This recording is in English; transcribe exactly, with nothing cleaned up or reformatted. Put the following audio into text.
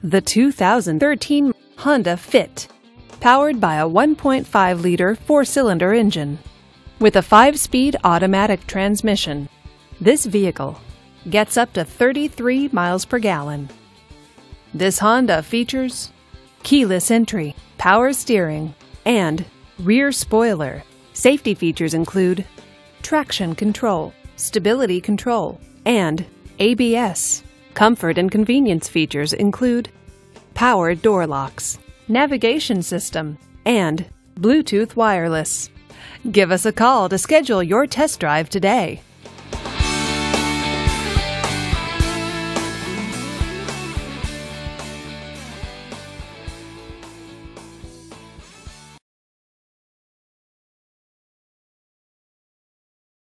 The two thousand thirteen Honda Fit, powered by a one point five liter four-cylinder engine. With a five-speed automatic transmission, this vehicle gets up to thirty-three miles per gallon. This Honda features keyless entry, power steering, and rear spoiler. Safety features include traction control, stability control, and A B S. Comfort and convenience features include power door locks, navigation system, and Bluetooth wireless. Give us a call to schedule your test drive today.